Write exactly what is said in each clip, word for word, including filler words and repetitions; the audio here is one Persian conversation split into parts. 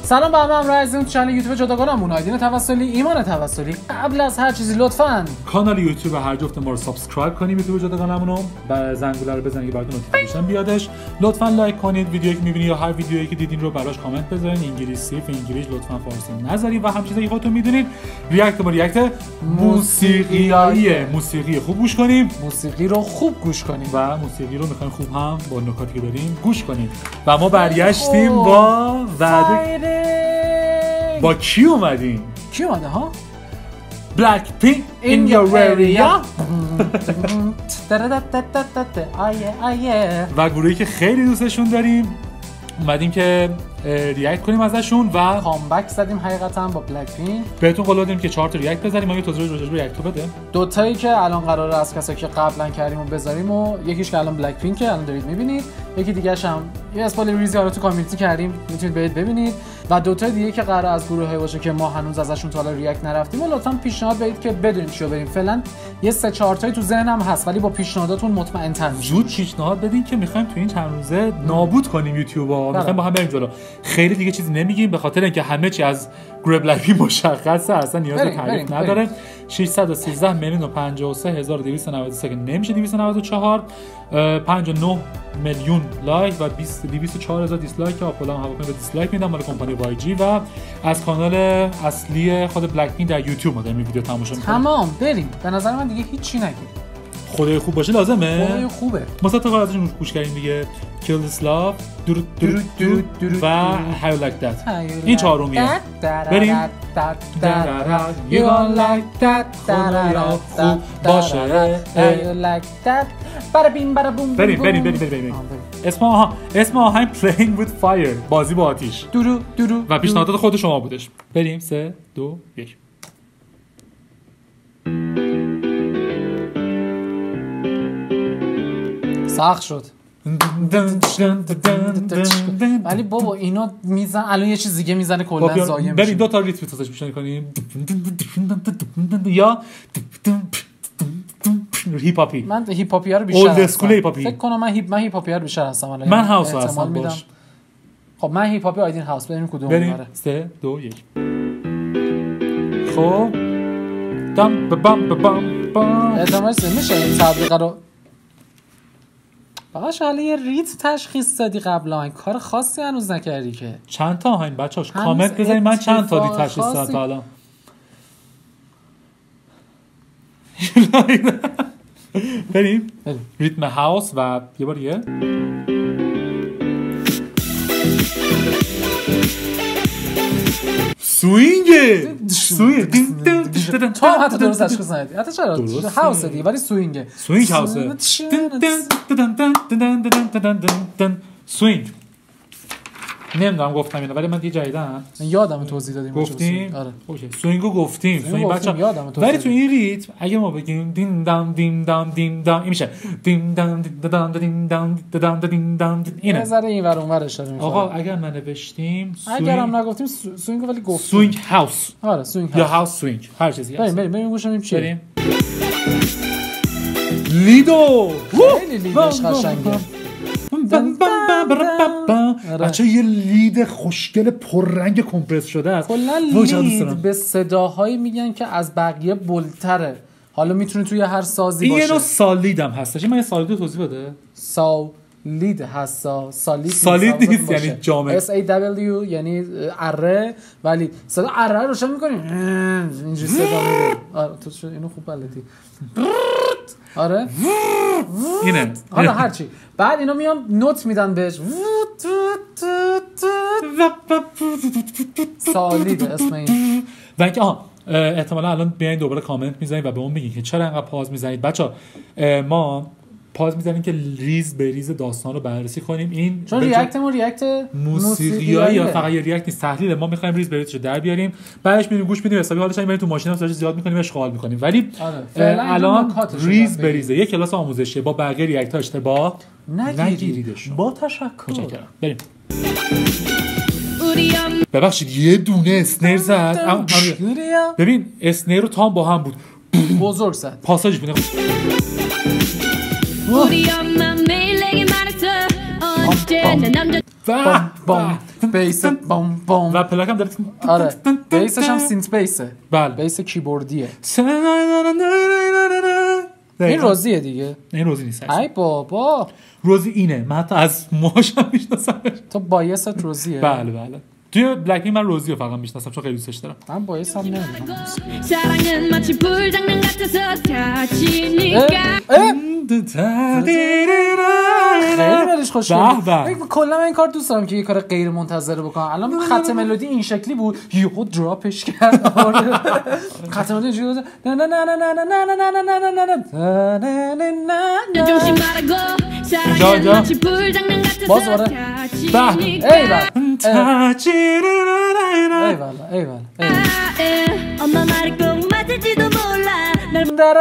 سلام به همه همراه عزیزان تو چنل یوتیوب جداگانمون. آیدین توسلی، ایمان توسلی. قبل از هر چیزی لطفاً کانال یوتیوب هر جفت ما رو سابسکرایب کنید، یوتیوب جداگانمون رو و زنگوله رو بزنید که براتون نوتیفیکیشن بیادش. لطفاً لایک کنید ویدیویی که می‌بینید یا هر ویدیویی که دیدین رو براش کامنت بذارین، انگلیسی، انگلیسی لطفاً فارسی نذارید و هم چیزایی که خودتون می‌دونید. ریاکت ما ریاکت موسیقیاییه، موسیقی خوب گوش کنیم، موسیقی رو خوب گوش کنیم و موسیقی رو می‌خوایم خوب هم با نکاتی که داریم گوش کنیم. و ما برگشتیم با وعده. با کی اومدیم؟ کی اومده ها؟ بلک پینک in your area و گروهی که خیلی دوستشون داریم اومدیم که ریاکت کنیم ازشون و کامبک زدیم حقیقتا با بلک پینک. بهتون قول دادیم که چهار تا ریاکت بذاریم. ما یه توضیح راجع به ریاکت بده. دو تایی که الان قراره از کسایی که قبلا کردیم و بذاریم و یکیش که الان بلک پینک الان دارید می‌بینید، یکی دیگه‌ش هم یه اسپویلر ریزی رو تو کامیونیتی کردیم میتونید برید ببینید و دو تا دیگه که قراره از گروه‌های باشه که ما هنوز ازشون تا حالا ریاکت نرفتیم و لطفاً پیشنهاد بدید که بدونیم چیو بریم. فعلا یه سه چهار تایی تو ذهنم هست ولی با پیشنهاداتون مطمئن‌تر میشم. زود پیشنهاد بدین که می‌خوایم تو این چند روزه نابود کنیم یوتیوبو. می‌خوایم با هم بریم جلو. خیلی دیگه چیزی نمیگیم به خاطر اینکه همه چی از گروه بلک پینک مشخصه، اصلا نیاز به تعریف نداره. ششصد و سیزده میلیون و پنجاه و سه هزار و دویست و نود و سه که نمیشه دویست و نود و چهار، پنجاه و نه میلیون لایک و دویست و چهار هزار دیسلایک که آپل هم هواپیما به دیسلایک میدن مال کمپانی وای جی و از کانال اصلی خود بلک پینک در یوتیوب ما داریم ویدیو تماشا می‌کنیم. تمام بریم. به نظر من دیگه هیچی نگید. خدای خوب باشه لازمه. خدای خوبه. ما سه تا کار ازشون گوش کردیم دیگه. Kill This Love درود درود درود و How You Like That. این چهارمیه. بریم. You Gonna Like That. خدایا خوب باشه. How You Like That. برا بیم برا بوم. بریم بریم بریم بریم. اسم آهنگ اسم آهنگ Playing With Fire بازی با آتیش. درو درو و پیشنهادات خود شما بودش. بریم سه دو یک. سخت شد ولی بابا اینا میزن الان یه چیز دیگه میزنه کلا زایم میشه. بریم دو تا ریتم تازهش میشن کنیم یا هیپ هاپی. من هیپ هاپی رو بیشتر اولد اسکول هیپ هاپی. فکر کنم من هیپ من هیپ هاپی رو بیشتر هستم الان. من هاوس هستم باش. خب من هیپ هاپی آیدین هاوس. بریم کدوم بریم سه دو یک. خب دام بام بام بام ادامه میشه این تبلیغ رو باشه. حالا یه ریت تشخیص دادی قبلا، این کار خاصی هنوز نکردی که. چند تا آهنگ بچه‌اش کامنت بزنید من چند تا ریت تشخیص دادم تا الان. بریم ریتم هاوس و یه بار دیگه سوینگ سوینگ تو هم حتی درست تشخیص ندادی. حتی چرا هاوس دیگه ولی سوینگه. سوینگ هاوسه. سوینگ نمیدونم گفتم اینا ولی من دیگه جدیدن یادم توضیح دادیم گفتیم. آره اوکی سوینگو گفتیم. سوینگ بچا ولی تو این ریتم اگه ما بگیم دین دام دین دام دین دام این میشه دین دام دین دام دین دام دام دین دام اینه. نظر این ور اون ور اشاره می‌کنه. آقا اگر من نوشتیم اگر هم نگفتیم سوینگو ولی گفتیم. سوینگ هاوس. آره سوینگ یا هاوس سوینگ هر چیزی هست. بریم بریم بریم گوش کنیم چیه. بریم لیدو. خیلی لیدش قشنگه. بچه یه لید خوشگل پررنگ کمپرس شده است. کلا لید به صداهایی میگن که از بقیه بلتره. حالا میتونه توی هر سازی باشه. این نوع سالید هم هستش. من یه سالید رو توضیح بده. سالید هست. سالید سالید نیست یعنی جامد. S A W یعنی اره ولی صدا اره رو روشن میکنیم اینجوری صدا میده. آره تو اینو خوب بلدی. آره اینه. حالا هرچی بعد اینا میان نوت میدن بهش سالید اسم این. و اینکه آها احتمالا الان بیاین دوباره کامنت میزنید و به اون میگین که چرا انقدر پاز میزنید. بچا ما پاز میزنیم که ریز به ریز داستان رو بررسی کنیم. این چون ریاکتمون ریاکت موسیقیایی یا فقط یه ریاکت نیست، تحلیل. ما میخوایم ریز به ریزش رو در بیاریم بعدش میریم گوش میدیم حسابی حالش میبریم تو ماشین هم زیاد میکنیم اشغال میکنیم. ولی الان ریز به ریزه. یه کلاس آموزشی با بقیه ریاکت ها اشتباه نگیریدش. با تشکر. بریم. ببخشید یه دونه اسنر زد. ببین اسنر رو تام با هم بود بزرگ زد. پاساژ میده. بیس بام بام و پلاک هم داره. آره بیسش هم سینت بیسه. بله بیس کیبوردیه. این روزیه دیگه. این روزی نیست. ای بابا روزی اینه. من حتی از موهاش هم میشناسمش. تو بایست روزیه. بله بله. توی بلک پینک من روزی رو فقط میشناسم چون خیلی دوستش دارم. من بایست هم نمیدونم. 사랑은 마치 불장난 같아서 다치니까 خیلی بلش خوش به به. کلا من این کار دوست دارم که یه کار غیر منتظره بکنم. الان خط ملودی این شکلی بود یهو دراپش کرد. خط ملودی اینجوری بود نه نه نه نه نه نه نه نه نه نه نه 조심 말아고 사랑은 마치 불장난 같아서 다치니까 ایول ایول 엄마 말이 꼭 맞을지도 몰라 날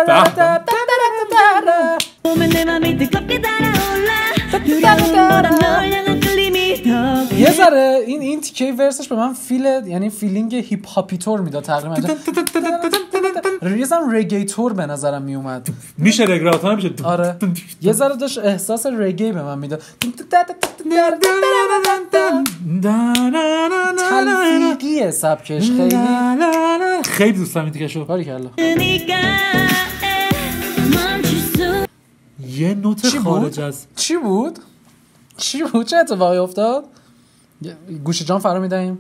보면 내 맘이 뜨겁게 달아올라 두려운 너란 널 향한 끌림이 더 یه ذره این این تیکه ورسش به من فیل یعنی فیلینگ هیپ هاپی تور میداد تقریبا. ریزم رگیتور به نظرم میومد. میشه رگراتور میشه. آره یه ذره داشت احساس رگی به من میداد. تلفیقیه سبکش خیلی خیلی دوست دارم این تیکشو. باریکلا. یه نوت خارج از چی بود؟ چی بود؟ چه اتفاقی افتاد؟ گوش جان فرا میدهیم.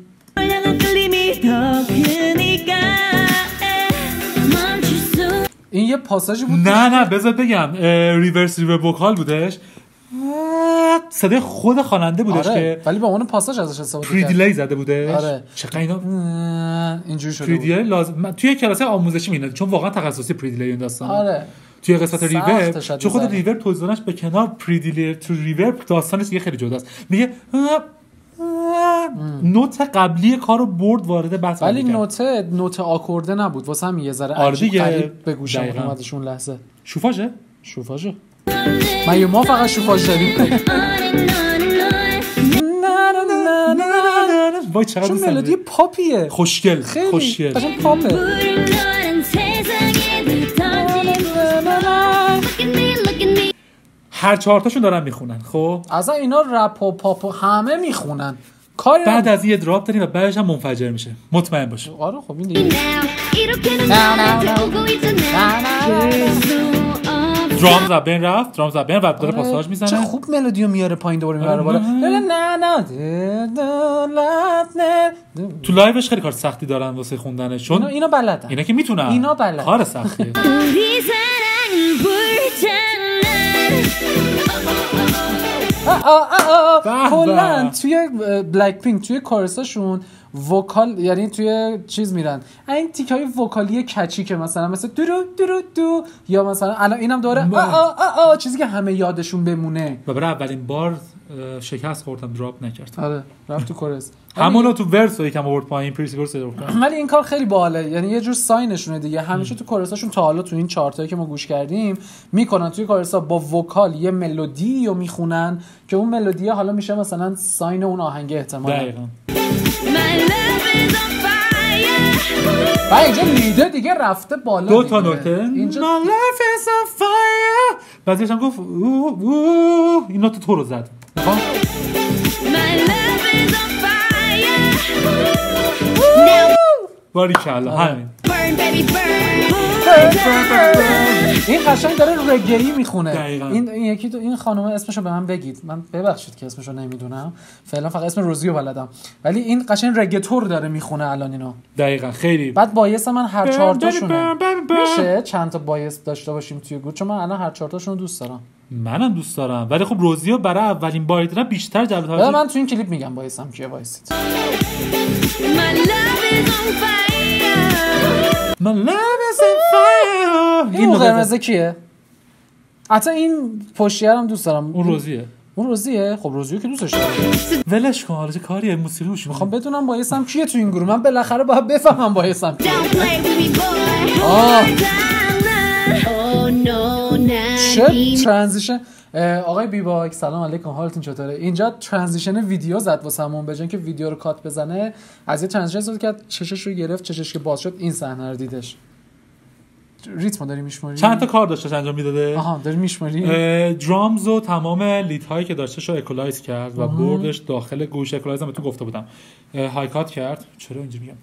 این یه پاساژی بود. نه نه بذار بگم ریورس ریور وکال بودش. صدای خود خواننده بودش. آره. که ولی با اون پاساژ ازش استفاده کرد. پریدیلی زده بودش. آره. چقدر اینا اینجوری شده پریدیلی لازم توی کلاس آموزشی میاد چون واقعا تخصصی پریدیلی این داستان. آره. توی قسمت ریورب چون خود ریورب توضیحش به کنار پریدیلی تو ریورب داستانش یه خیلی جداست. میگه نوت قبلی کارو برد وارد بحث. ولی نوت نوت آکورده نبود واسه هم یه ذره عجیب غریب به گوشم اومدش اون لحظه. شوفاژه؟ شوفاژه. من یه ما فقط شوفاژ داریم. وای چقدر چون ملودی پاپیه. خوشگل خوشگل. قشنگ پاپه. هر چهار تاشون دارن میخونن. خب اصلا اینا رپ و پاپ و همه میخونن. کاری بعد از یه دراپ داریم و بعدش هم منفجر میشه. مطمئن باش. آره خب این دیگه. درام زبن رفت درام زبن و داره پاساژ میزنه. چه خوب ملودیو میاره پایین دوباره میبره بالا. نه نه نه تو لایوش خیلی کار سختی دارن واسه خوندنش چون اینا بلدن. اینا که میتونن. اینا بلدن. کار سختیه. کلا توی بلک پینک توی کارساشون وکال یعنی توی چیز میرن این تیکای وکالی کچی که مثلا مثلا درو درو دو یا مثلا الان اینم دوره آ آ آ آ چیزی که همه یادشون بمونه. و برای اولین بار شکست خوردم دراپ نکرد. آره رفت تو کورس همونو تو ورس رو یکم آورد پایین پریسی کورس دراپ کرد. ولی این کار خیلی باحاله یعنی یه جور ساینشونه دیگه. همیشه تو کورساشون تا حالا تو این چارتایی که ما گوش کردیم میکنن توی کورسا با وکال یه ملودی رو میخونن که اون ملودی حالا میشه مثلا ساین اون آهنگ احتمالاً. دقیقاً. و اینجا لیده دیگه رفته بالا. دو تا نوته اینجا My life is on fire. بعدش هم گفت اوه اوه این نوت تو رو زد. باریکلا همین. این قشنگ داره رگی میخونه. این این یکی تو این خانم اسمشو به من بگید. من ببخشید که اسمشو نمیدونم. فعلا فقط اسم روزیو بلدم. ولی این قشنگ رگتور داره میخونه الان اینو. دقیقاً خیلی. بعد بایس من هر چهار تاشونه. میشه چند تا بایس داشته باشیم توی گروه چون من الان هر چهار تاشونو دوست دارم. منم دوست دارم ولی خب روزیو برای اولین بار دیدن بیشتر جلب توجه. من تو این کلیپ میگم بایسم کیه وایسید. My love is on fire. این قرمزه کیه؟ حتی این پشتیه هم دوست دارم. اون روزیه. اون روزیه؟ خب روزیو که دوستش دارم. ولش کن حالا چه کاریه موسیقی روش میخوام بدونم بایسم کیه تو این گروه. من بالاخره باید بفهمم بایسم کیه. آه چه ترانزیشن. آقای بی باک سلام علیکم حالتون چطوره؟ اینجا ترانزیشن ویدیو زد واسمون به جای که ویدیو رو کات بزنه از یه ترانزیشن استفاده کرد چشش رو گرفت چشش که باز شد این صحنه رو دیدش. ریتم داری میشماری؟ چند تا کار داشتش انجام میداده. آها داری میشماری. درامز و تمام لیت هایی که داشتهش رو اکولایز کرد و بردش داخل گوش. اکولایز هم تو گفته بودم های کات کرد. چرا اینجوری میگم؟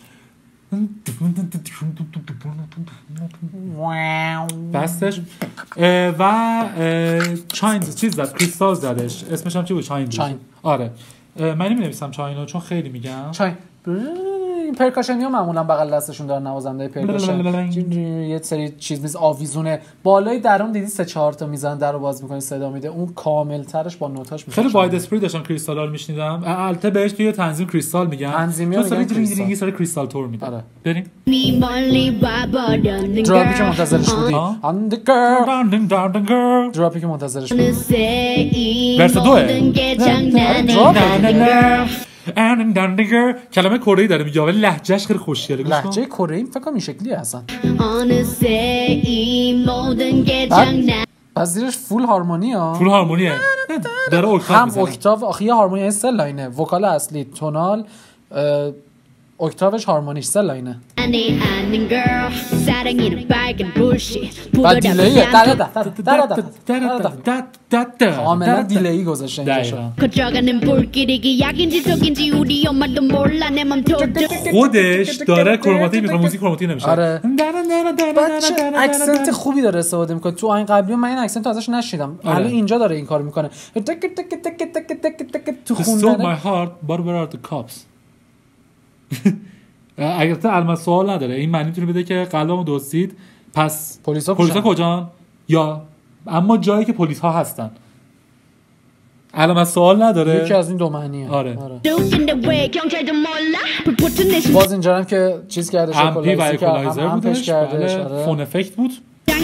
بستش و چاین چیز زد، کریستال زدش. اسمش هم چی بود؟ چاین. چاین. آره من نمی‌نویسم چاینو چون خیلی میگم چاین. پرکاشنی ها معمولا بغل دستشون دارن، نوازنده پرکاشن یه سری چیز میز آویزونه بالای درون دیدی سه چهار تا میزنن درو باز میکنی صدا میده، اون کامل ترش با نوتاش میشه. خیلی واید اسپریت داشتم کریستالا رو میشنیدم. البته بهش توی تنظیم کریستال میگن، تنظیمی ها میگن کریستال. یه سری کریستال تور میده. آره بریم دراپی که منتظرش بودی on the girl دراپی که منتظرش بودی ورس دوه دراپی کلمه کره‌ای داره میگه ولی لهجهش خیلی خوشگله. لهجه کره‌ای فکر کنم این شکلیه اصلا. پس زیرش فول هارمونی ها. فول هارمونیه داره اکتاو هم میزنه. اکتاو آخه یه هارمونی سه لاینه، وکال اصلی تونال اکتاوش هارمونیش سه لاینه. بعد دیلیه داره داره داره داره کاملا دیلی گذاشته اینجاشو. خودش داره کروماتیک میکنه، موزیک کروماتیک نمیشه. آره اکسنت خوبی داره استفاده میکنه. تو این قبلی من این اکسنت ازش نشیدم، الان اینجا داره این کارو میکنه. تک تک تک تک تک تک تو خوندن my heart but where are the cops. اگر تا علامت سوال نداره این معنی میتونه بده که قلبمو دزدید پس پلیسا پلیسا کجان؟ یا اما جایی که پلیس ها هستن. علامت سوال نداره. یکی از این دو معنیه. آره, آره. باز اینجا هم که چیز کرده امپی و اکولایزر بودش. آره. فون افکت بود.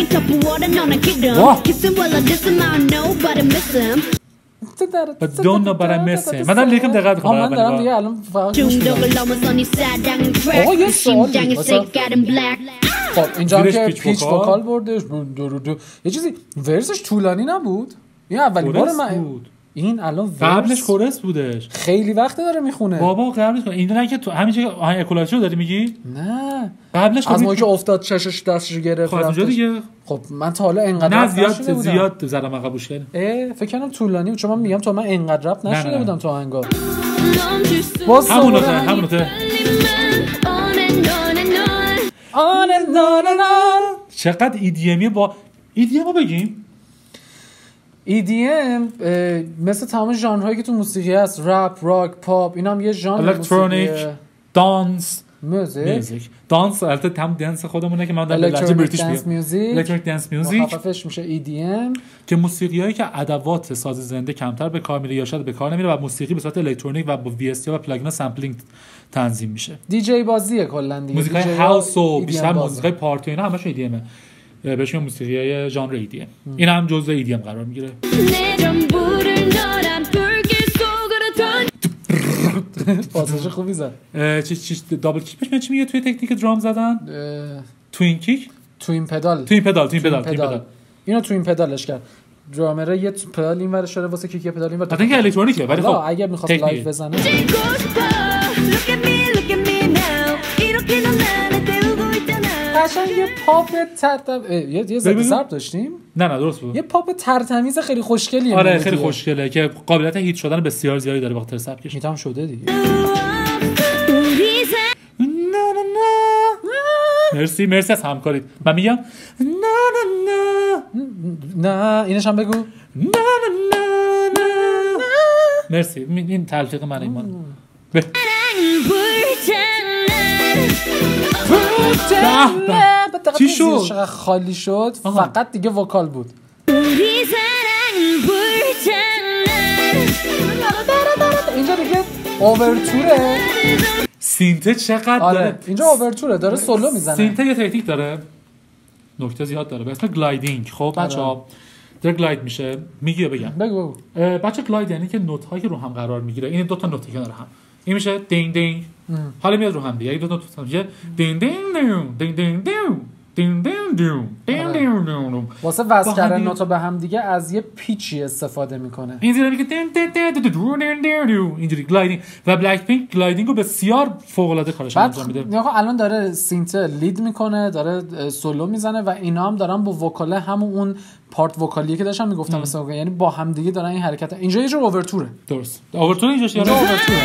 But don't know but I miss him. من دارم لیکم دقت کنم. من دارم دیگه الان فقط آقا یه سوالی خب اینجا که پیچ وکال بردش یه چیزی ورسش طولانی نبود. این اولین بار من این الان قبلش کورس بودش. خیلی وقت داره میخونه بابا قبلش این نه که تو همین که آهنگ اکولایزر رو داری میگی؟ نه قبلش از موقعی که افتاد چشش دستش گرفت خب اونجا دیگه. خب من تا حالا انقدر نه زیاد زیاد زدم عقبش کردم. اه فکر کنم طولانی بود چون من میگم تو من انقدر رپ نشده بودم تو آهنگا. همون نوته همون نوته آن نان چقدر ایدیمی با ایدیم رو بگیم. ای دی ام مثل تمام ژانرهایی که تو موسیقی هست، رپ، راک، پاپ، اینا هم یه ژانر الکترونیک، دانس، موزیک موزیک، دانس البته تم دنس خودمونه که من در لهجه بریتیش میگم. الکترونیک دنس میوزیک مخففش میشه ای دی ام که موسیقیایی که ادوات ساز زنده کمتر به کار میره یا شاید به کار نمیره و موسیقی به صورت الکترونیک و با وی اس تی و پلاگین سامپلینگ تنظیم میشه. دی جی بازیه کلا دیگه. موسیقی هاوس و بیشتر موسیقی پارتی اینا همش ای دی ام. بهش میگن موسیقی ژانر ای دی ام. این هم جزء ای دی ام قرار میگیره. پاساژ خوبی زد. چی چی دابل کیک بهش چی میگه توی تکنیک درام زدن؟ توین کیک؟ توین پدال. توین پدال، توین پدال، توین پدال. اینو توین پدالش کرد. درامره یه پدال اینور اشاره واسه کیک یه پدال اینور. البته که الکترونیکه ولی خب اگه می‌خواست لایو بزنه. قشنگ یه پاپ ترتم یه یه زد ضرب داشتیم. نه نه درست بود. یه پاپ ترتمیز خیلی خوشگلیه. آره خیلی خوشگله که قابلیت هیت شدن بسیار زیادی داره بخاطر سبکش. هیت هم شده دیگه. مرسی مرسی از همکاریت. من میگم نه نه نه نه اینش هم بگو. نه نه نه مرسی این تلفیق من ایمان. چی شد؟ چقدر خالی شد. فقط دیگه وکال بود. اینجا دیگه اوورتوره. سینته چقدر آره. داره اینجا اوورتوره داره سولو میزنه. سینته یه تکنیک داره نکته زیاد داره به اسم گلایدینگ. خب بچه‌ها در گلاید میشه میگی بگم بگو بچه گلاید یعنی که نوت هایی که رو هم قرار میگیره. این دو تا نوت کنار هم این میشه دینگ دینگ حالا میاد رو هم دیگه. دو تا نوت میشه دینگ دینگ دینگ دینگ دینگ دین دین دون دین دین دون واسه وصل کردن نوتا به هم دیگه از یه پیچی استفاده میکنه. اینجوری میگه دین دین دین دین دین دین اینجوری گلایدینگ و بلک پینک گلایدینگو بسیار فوق العاده کارش انجام میده. نگاه الان داره سینت لید میکنه، داره سولو میزنه و اینا هم دارن با وکاله همون اون پارت وکالیه که داشتم میگفتم مثلا، یعنی با هم دیگه دارن این حرکت. اینجا یه جور اوورتوره. درست. اوورتور اینجاش یه اوورتوره.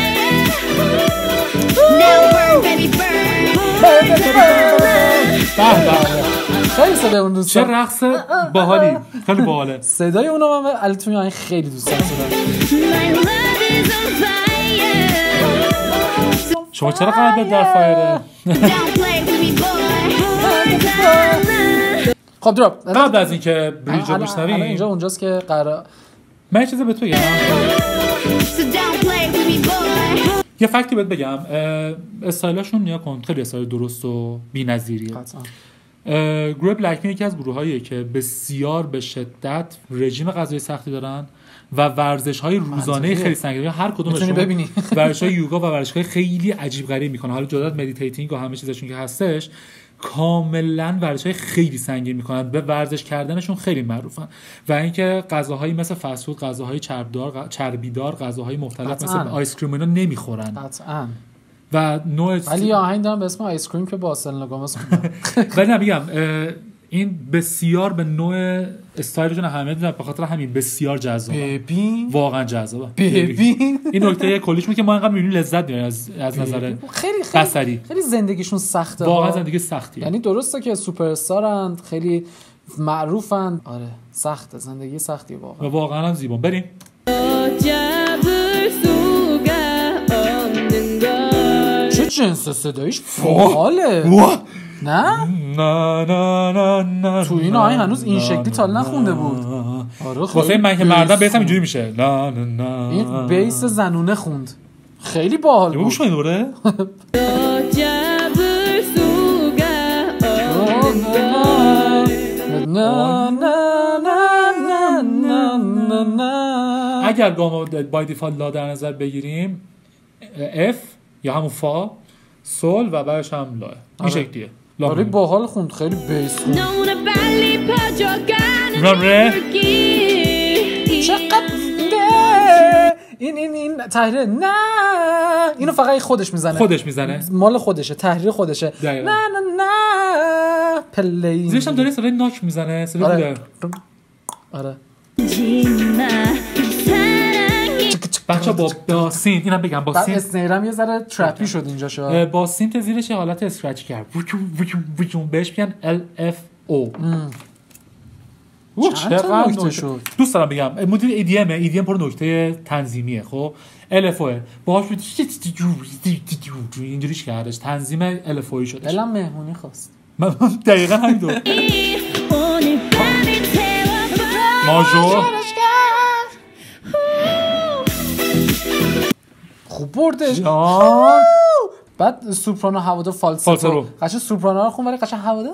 خیلی صدای اون دوست چه رقص باحالی، خیلی باحاله. صدای اونو من علی تو این خیلی دوست دارم. شما چرا قلبت در فایره؟ خب دراپ قبل از اینکه بریج رو بشنویم اینجا اونجاست که قرار من یه چیزی به تو بگم. یه فکتی بهت بگم، استایلشون نیا کن خیلی استایل درست و بی‌نظیریه. گروه بلک پینک یکی از گروهاییه که بسیار به شدت رژیم غذایی سختی دارن و ورزش‌های روزانه خیلی سنگین. هر کدومشون ببینی ورزش‌های یوگا و ورزش‌های خیلی عجیب غریب میکنن. حالا جدا از مدیتیتینگ و همه چیزشون که هستش، کاملا ورزش‌های خیلی سنگین میکنن. به ورزش کردنشون خیلی معروفن و اینکه غذاهایی مثل فست فود، غذاهای چربدار، چربیدار، غذاهای مختلف مثل آیس کریم اینا نمیخورن. قطعاً. و نوع ولی آهنگ دارم به اسم آیس کریم که با سلنا گومز خوندم. ولی نمیگم این بسیار به نوع استایلشون اهمیت میدن، به خاطر همین بسیار جذابه. ببین واقعا جذابه. ببین این نکته کلیش میگه ما اینقدر میبینیم لذت میبریم از از نظر خیلی خیلی خیلی زندگیشون سخته. واقعا زندگی سختیه. یعنی درسته که سوپر استارن، خیلی معروفن. آره سخته، زندگی سختیه واقعا. و واقعا هم زیبا. بریم. چه جنس صدایش فعاله. نه نه نه نه نه تو این آهنگ هنوز این شکلی تا نخونده بود. آره واسه من که مردم بیسم اینجوری میشه. نه نه نه این بیس زنونه خوند، خیلی باحال بود. گوش کنید دوره. اگر گام بای دیفالت لا در نظر بگیریم، اف یا همون فا، سول و بعدش هم لا. این شکلیه. آره باحال خوند، خیلی بیس خوند. رامره چقدر این این این تحریر نه، اینو فقط خودش میزنه. خودش میزنه. مال خودشه، تحریر خودشه. نه نه نه پلی. زیرش هم داره صدای ناک میزنه. صدای آره. آره. بچه با با سینت اینم بگم با سینت اسنیرم یه ذره ترپی شد اینجا شد. با سینت زیرش یه حالت اسکرچ کرد. ویچون بهش میگن ال اف او. چقدر نکته شد. دوست دارم بگم مدل ای دی ام ای دی ام پر نکته تنظیمیه. خب ال اف او باهاش اینجوریش کردش، تنظیم ال اف او شده. دلم مهمونی خواست. من دقیقاً همین. ماژور خوب بردش. بعد سوپرانو هوادار فالستو. قشنگ سوپرانو رو خون ولی قشنگ هوادار.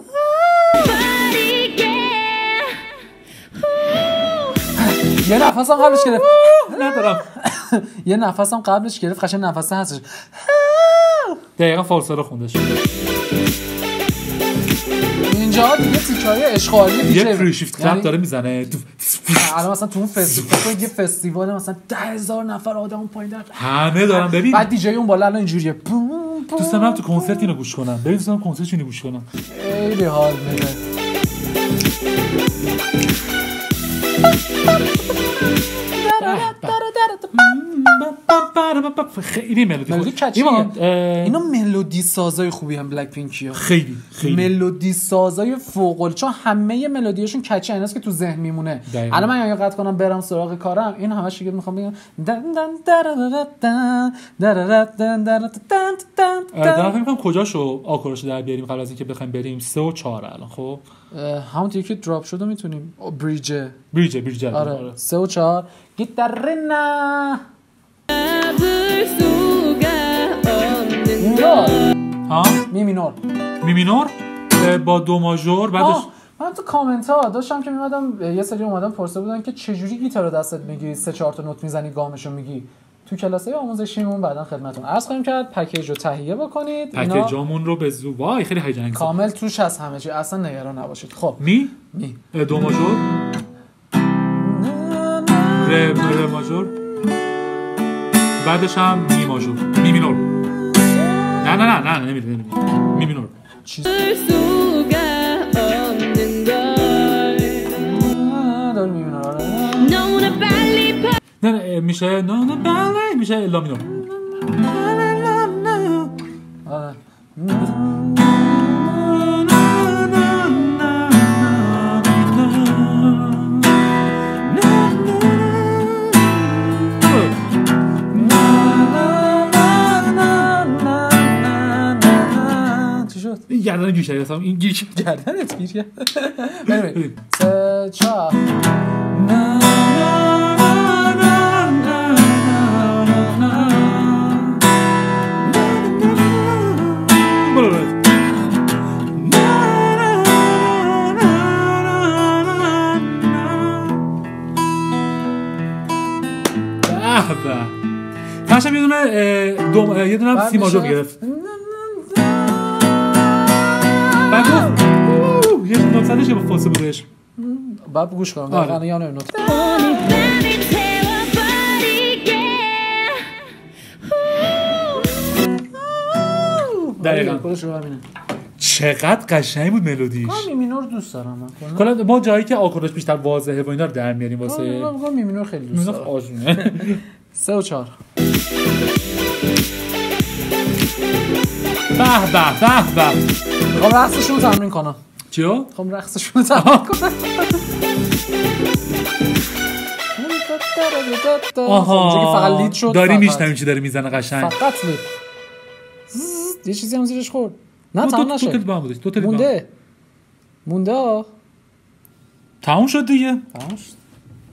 یه نفسم قبلش گرفت. ندارم. یه نفسم قبلش گرفت، قشنگ نفسه هستش. دقیقاً فالستو رو خوندش. اینجا دیگه تیکای اشغالی دیگه یه فری شیفت کلپ داره میزنه. الان مثلا تو اون فستیوال یه فستیوال مثلا ده هزار نفر آدم اون پایین دارن، همه دارن. ببین بعد دیجی اون بالا الان اینجوریه. دوست دارم تو کنسرت اینو گوش کنم. ببین دوست دارم کنسرت اینو گوش کنم. خیلی حال میده. خیلی ملودی کچیه. اینا ملودی سازای خوبی هم بلک پینکیا. خیلی خیلی ملودی سازای فوق العاده، چون همه ملودیاشون کچی ایناست که تو ذهن میمونه. الان من یا قطع کنم برم سراغ کارم، این همش دیگه میخوام بگم دن دن دن دن دن دن دارم فکر می‌کنم کجاشو آکوراشو در بیاریم قبل از اینکه بخوایم بریم. سه و چهار الان. خب همون دیگه که دراپ شده میتونیم بریج بریج بریج آره سه و چهار گیتارنا ها می مینور می مینور با دو ماژور. بعدش من تو کامنت ها داشتم که میمدم یه سری اومدن پرسه بودن که چجوری گیتار رو دستت میگی سه چهار تا نوت میزنی گامشو میگی. تو کلاس‌های آموزشیمون بعداً خدمتتون عرض خواهیم کرد. پکیج رو تهیه بکنید. پکیجامون رو به زو وای خیلی هیجان انگیزه. کامل توش هست همه چی، اصلا نگران نباشید. خب می می دو ماژور ر ر ماژور بعدش هم می ماژور می مینور. نه نه نه نه نمیره نمیره می مینور. چی 수가 없는 걸 داره می مینور؟ 너무나 빨리 نه نه میشه نه نه بله میشه لا مینور. آره این گردن گیشه هستم این گیش گردنت گیشه. بریم سه چهار تاشم یه دونه دو یه دونه هم سی ماژور گرفت. بعد گفت یه نوت که با فاصله بودش. بعد گوش کنم دقیقاً یا نه نوت. دقیقاً خودش رو همینه. چقدر قشنگ بود ملودیش. من می مینور دوست دارم من. کلا ما جایی که آکوردش بیشتر واضحه و اینا رو در میاریم واسه من می مینور خیلی دوست دارم. آشونه. سه و چهار. به به به به. خب رقصشون رو تمرین کنم. چیو؟ خب رقصشون رو تمرین کنم. آها فقط لید شد. داری میشنویم چی داره میزنه قشنگ. فقط لید. یه چیزی هم زیرش خورد. نه تمام نشد. دو تا بودش. دو تا مونده. مونده ها. تموم شد دیگه. تموم شد.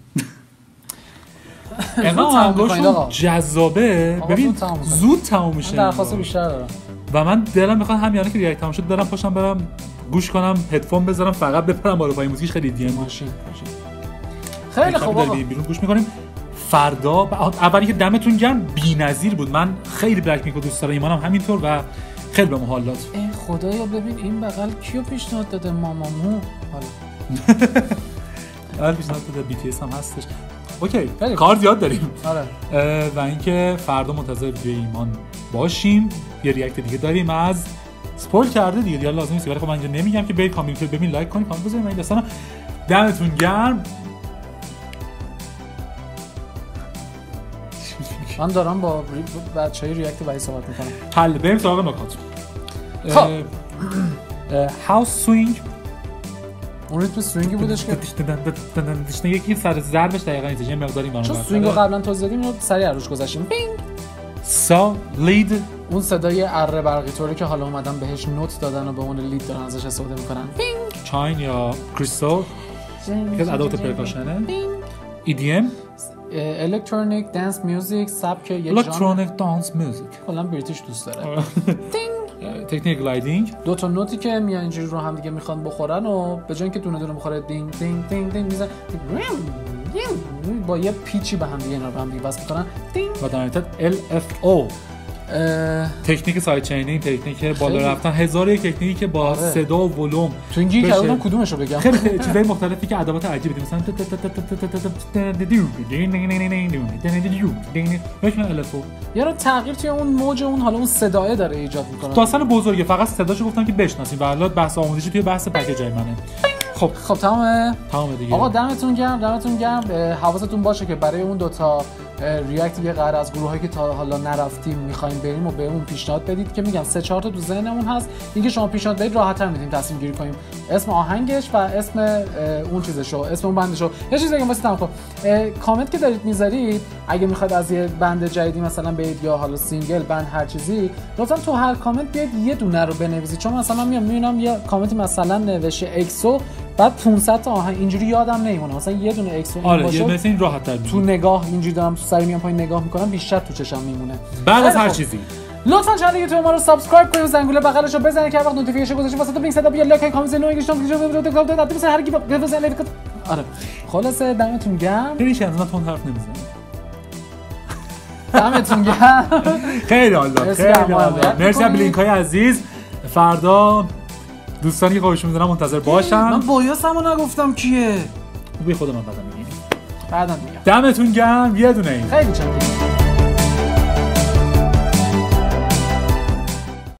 اینا آهنگاشون جذابه. ببین زود تموم میشه. درخواست بیشتر دارم. و من دلم میخواد همیانه که ریاکت تموم شد برم پاشم برم گوش کنم هدفون بذارم فقط بپرم بالا پای موزیکش خیلی دیگه ماشین ماشین. خیلی خوب آقا بیرون گوش میکنیم. فردا اولی که دمتون گرم بی‌نظیر بود. من خیلی بلک میکو دوست دارم، ایمانم همینطور و خیلی به محالات. ای خدایا ببین این بغل کیو پیشنهاد داده مامامو. حالا حالا پیشنهاد داده بی تی اس هم هستش. اوکی کار زیاد داریم. آره. و اینکه فردا منتظر ویدیو ایمان باشیم. یه ریاکت دیگه داریم از سپویل کرده دیگه دیگه لازم نیست. ولی خب من اینجا نمیگم که برید کامیونیتی ببین لایک کنید کامنت بذارید. من این داستانا دمتون گرم. من دارم با بچهای ریاکت ولی صحبت میکنم. حل بریم سراغ نکات. خب هاوس سوینگ اون ریتم سوینگی بودش که داشتن یکی سر ضربش دقیقاً اینجا یه مقداری مانو. چون سوینگو قبلا توضیح دادیم اینو سریع روش گذاشتیم. بینگ سا لید اون صدای اره برقی طوری که حالا اومدن بهش نوت دادن و به اون لید دارن ازش استفاده میکنن. بینگ چاین یا کریستال که ادوات پرکاشنه. ای دی ام الکترونیک دنس میوزیک سبک یک ژانر الکترونیک دانس میوزیک کلا بریتیش دوست داره. دینگ تکنیک گلایدینگ دو تا نوتی که میان اینجوری رو هم دیگه میخوان بخورن و به جای اینکه دونه دونه بخوره دینگ دینگ دینگ دینگ میزنن با یه پیچی به هم دیگه اینا رو هم دیگه وصل میکنن. دینگ و در نهایت ال اف او تکنیک ساید چینینگ، تکنیک بالا رفتن، هزار یک تکنیکی که با آره. صدا و ولوم تو این گیر کردم کدومشو بگم. خیلی چیزای مختلفی که ادوات عجیبه مثلا میشن ال اف او یارو تغییر توی اون موج اون حالا اون صداه داره ایجاد میکنه. داستان بزرگه فقط صداشو گفتم که بشناسیم و الان بحث آموزشی توی بحث پکیجای منه. خب خب تمامه تمامه دیگه. آقا دمتون گرم دمتون گرم. حواستون باشه که برای اون دو تا ریاکت یه قرار از گروهایی که تا حالا نرفتیم می‌خوایم بریم و به اون پیشنهاد بدید که میگم سه چهار تا تو ذهنمون هست. اینکه شما پیشنهاد بدید راحت‌تر می‌تونیم تصمیم گیری کنیم. اسم آهنگش و اسم اون چیزشو اسم اون بندشو یه چیزی بگم واسه تمام کنم. کامنت که دارید می‌ذارید اگه می‌خواید از یه بند جدیدی مثلا برید یا حالا سینگل بند هر چیزی لطفاً تو هر کامنت بیاید یه دونه رو بنویسید. چون مثلا من میام میبینم یه کامنتی مثلا نوشته اکسو بعد پانصد تا آهنگ اینجوری یادم نمیمونه مثلا یه دونه اکسو آره باشه مثلا این راحت تر تو نگاه اینجوری دارم تو سری میام پایین نگاه میکنم بیشتر تو چشم میمونه. بعد از هر چیزی لطفاً کانال یوتیوب ما رو سابسکرایب کنید و زنگوله بغلش رو بزنید که هر وقت نوتیفیکیشن گذاشتیم واسه تو لینک صدا بیا لایک کامنت نو انگلیش تو مثلا هر کی بزنه لایک. آره خلاص دمتون گرم. خیلی چند من تون حرف نمیزنم. دمتون گرم. خیلی عالی، خیلی عالی. مرسی از بلینک های عزیز. فردا دوستانی که خوششون میاد منتظر باشن. من بایاسمو نگفتم کیه. بی خودم من بعدا میگم. بعدا میگم. دمتون گرم. یه دونه این. خیلی چاکریم.